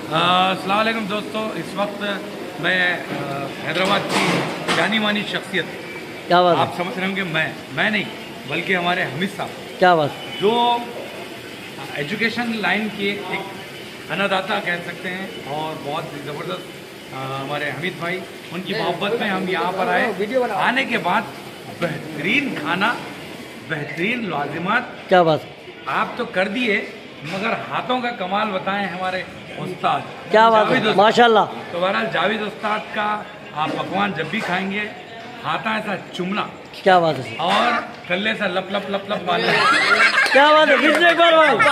अस्सलाम वालेकुम दोस्तों, इस वक्त मैं हैदराबाद की जानी मानी शख्सियत, क्या बात आप समझ रहे होंगे, मैं नहीं बल्कि हमारे हमीद साहब, क्या बात, जो एजुकेशन लाइन के एक अन्नदाता कह सकते हैं और बहुत ज़बरदस्त हमारे हमीद भाई, उनकी मोहब्बत में हम यहाँ पर आए। आने के बाद बेहतरीन खाना, बेहतरीन लाजिमात, क्या बात, आप तो कर दिए मगर हाथों का कमाल बताएं हमारे उस्ताद, क्या बात है, माशाल्लाह। तो बहरहाल जावेद उस्ताद का आप पकवान जब भी खाएंगे हाथा ऐसा चुमना, क्या बात है, और कल्ले सा लप लप लप लप मारना, क्या बात है, किसने एक बार भाई, लप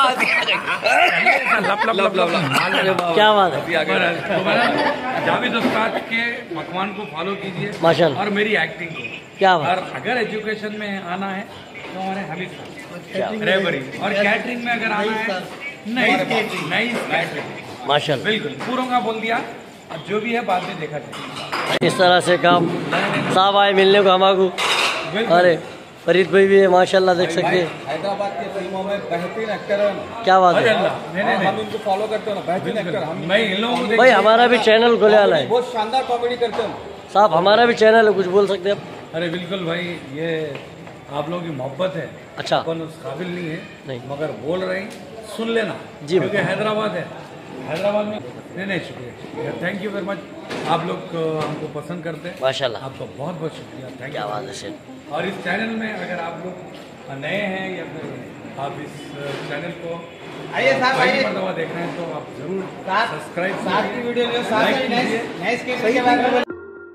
लप लप लप क्या बात है। तो बहरहाल जावेद उस्ताद के पकवान को फॉलो कीजिए माशाल्लाह, और मेरी एक्टिंग को, क्या बात, और अगर एजुकेशन में आना है तो हमारे हमीद रेबरी, और कैटरिंग में अगर आना है नहीं कैटरिंग, माशाल्लाह, बिल्कुल पूरों का बोल दिया, अब जो भी है बाद में देखा जाए। इस तरह से काम साहब आए मिलने को हमारे। अरे फरीद भाई भी है माशाल्लाह, देख सकते हैं हैदराबाद की फिल्मों में बेहतरीन एक्टर है, क्या बात है। हम इनको फॉलो करते हैं ना, बेहतरीन एक्टर हम मैं इन लोगों को भाई हमारा भी चैनल खुले वाला है बहुत शानदार कॉमेडी करते हैं साहब, हमारा भी चैनल है, कुछ बोल सकते हैं आप? अरे बिल्कुल भाई, ये आप लोगों की मोहब्बत है, अच्छा, अपन उस काबिल नहीं है नहीं, मगर बोल रहे हैं, सुन लेना जी, क्योंकि हैदराबाद है, हैदराबाद में नहीं शुक्रिया, थैंक यू वेरी मच, आप लोग हमको पसंद करते हैं माशाल्लाह, आपका बहुत बहुत शुक्रिया, थैंक क्या यू। बात है सर। और इस चैनल में अगर आप लोग नए हैं या फिर आप इस चैनल को आइए साहब, पहली आइए। मरतबा देख रहे हैं तो आप जरूर सब्सक्राइब साथ की वीडियो में साथ लाइक में कीजिए। नए स्क्रिप्ट के बारे में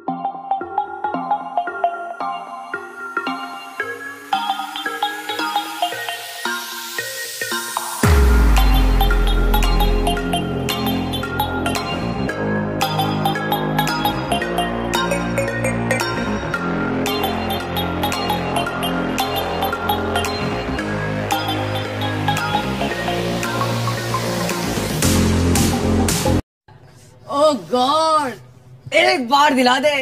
ओह गॉड, एक बार दिला दे।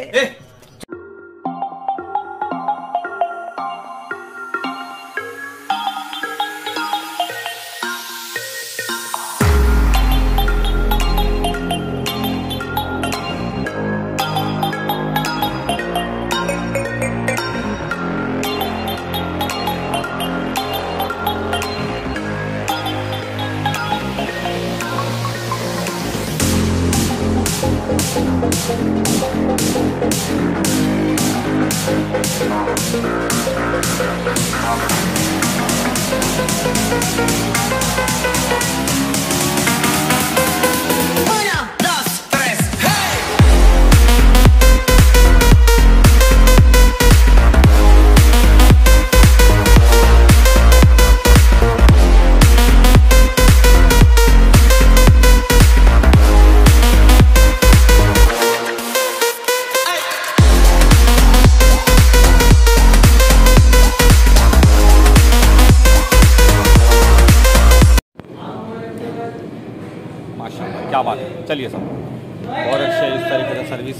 माशाल्लाह, क्या बात है, चलिए सब बहुत अच्छे इस तरीके से सर्विस,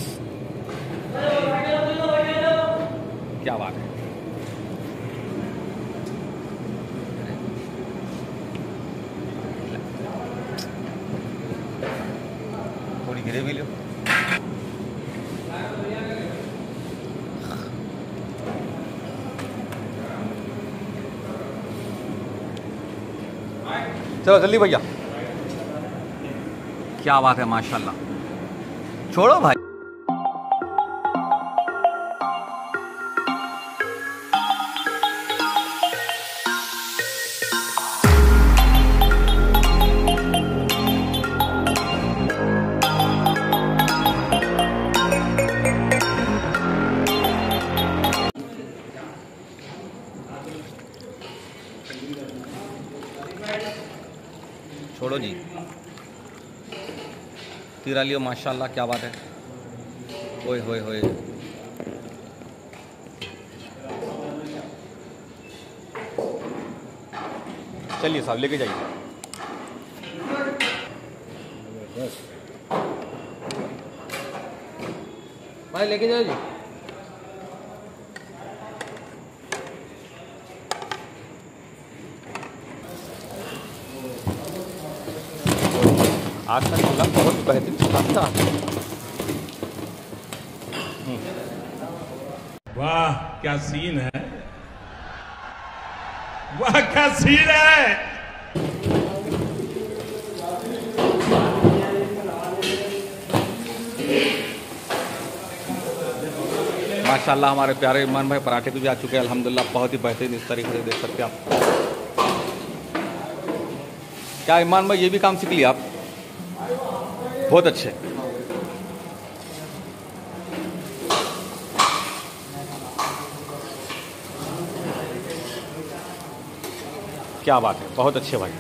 क्या बात है। थोड़ी ग्रेवी लो, चलो जल्दी भैया, क्या बात है माशाल्लाह, छोड़ो भाई। छोड़ो जी, तिरा लियो माशाल्लाह, क्या बात है, ओए होए होए, चलिए साहब लेके जाइए। भाई लेके जाओ जी। आज का चूल्हा बहुत बेहतरीन चूल्हा था। वाह क्या सीन है, वाह क्या सीन है। माशाल्लाह हमारे प्यारे ईमान भाई पराठे भी आ चुके हैं अल्हम्दुलिल्लाह, बहुत ही बेहतरीन इस तरीके से देख सकते हैं आप। क्या ईमान भाई ये भी काम सीख लिया आप? बहुत अच्छे। क्या बात है, बहुत अच्छे भाई,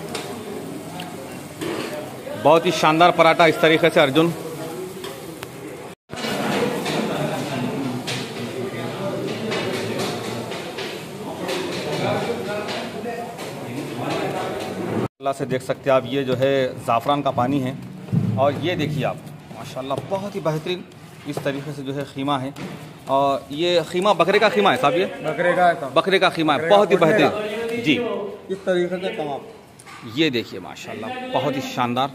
बहुत ही शानदार पराठा इस तरीके से अर्जुन। अल्लाह से देख सकते हैं आप, ये जो है ज़ाफ़रान का पानी है। और ये देखिए आप माशाल्लाह बहुत ही बेहतरीन इस तरीके से जो है खीमा है। और ये खीमा बकरे का खीमा है साहब, ये बकरे का खीमा है, बहुत ही बेहतरीन जी। इस तरीके से कबाब, ये देखिए माशाल्लाह बहुत ही शानदार,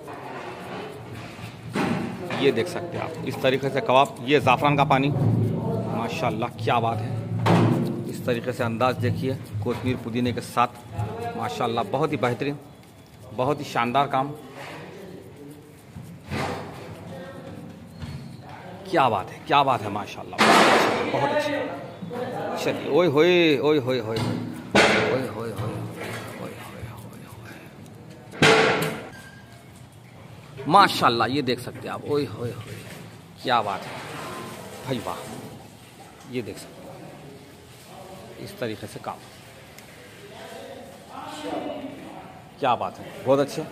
ये देख सकते हैं आप इस तरीके से कबाब। ये ज़ाफ़रान का पानी माशाल्लाह क्या बात है, इस तरीके से अंदाज़ देखिए कोतमीर पुदीने के साथ माशाल्लाह बहुत ही बेहतरीन, बहुत ही शानदार काम। क्या बात है, क्या बात है माशाल्लाह, बहुत अच्छा। चलिए ओए होए ओए होए होए ओए होए माशाल्लाह, ये देख सकते हैं आप, ओए होए होए क्या बात है भाई, वाह। ये देख सकते हैं इस तरीके से काम, क्या बात है, बहुत अच्छे।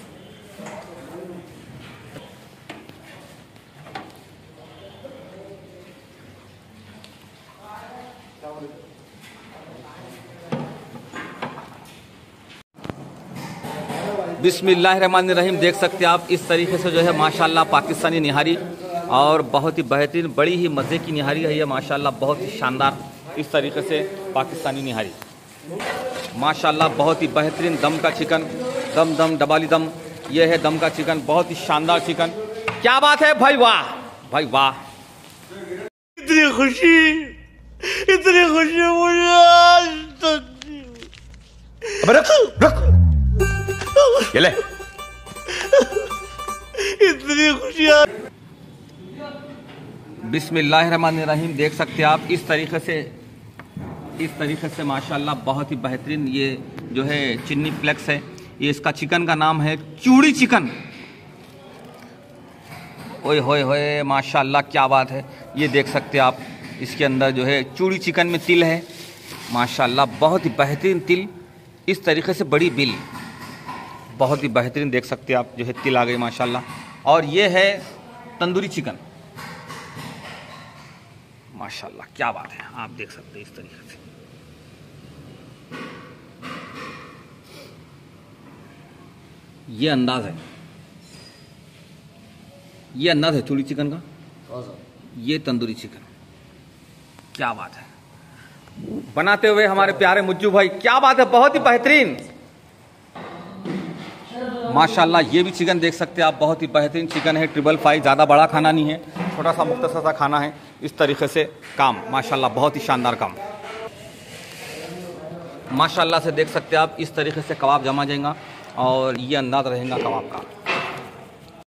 बिस्मिल्लाहिर्रहमानिर्रहीम, देख सकते हैं आप इस तरीके से जो है माशाल्लाह पाकिस्तानी निहारी, और बहुत ही बेहतरीन बड़ी ही मज़े की निहारी है ये माशाल्लाह, बहुत ही शानदार इस तरीके से पाकिस्तानी निहारी माशाल्लाह, बहुत ही बेहतरीन दम का चिकन, दम दम डबाली दम, ये है दम का चिकन, बहुत ही शानदार चिकन। क्या बात है भाई, वाह भाई वाह। इतनी खुशी मुझे आज तक। अबे रख ये ले। इतनी खुशियाँ। बिस्मिल्लाहिर्रहमानिर्रहीम, देख सकते हैं आप इस तरीके से माशाल्लाह बहुत ही बेहतरीन, ये जो है चिन्नी फ्लेक्स है, ये इसका चिकन का नाम है चूड़ी चिकन। ओए होए होए माशाल्लाह क्या बात है, ये देख सकते हैं आप इसके अंदर जो है चूड़ी चिकन में तिल है माशाल्लाह, बहुत ही बेहतरीन तिल, इस तरीके से बड़ी बिल, बहुत ही बेहतरीन देख सकते हैं आप जो है तिल आ गई माशाल्लाह। और ये है तंदूरी चिकन माशाल्लाह, क्या बात है, आप देख सकते हैं इस तरीके से। ये अंदाज है, ये अंदाज है चूड़ी चिकन का, ये तंदूरी चिकन, क्या बात है। बनाते हुए हमारे प्यारे मुज्जू भाई, क्या बात है, बहुत ही बेहतरीन माशाल्लाह। ये भी चिकन देख सकते हैं आप, बहुत ही बेहतरीन चिकन है, 555, ज़्यादा बड़ा खाना नहीं है, छोटा सा मुख्तसर सा खाना है, इस तरीके से काम माशाल्लाह, बहुत ही शानदार काम माशाल्लाह से देख सकते हैं आप। इस तरीके से कबाब जमा जाएगा और ये अंदाज रहेगा कबाब का।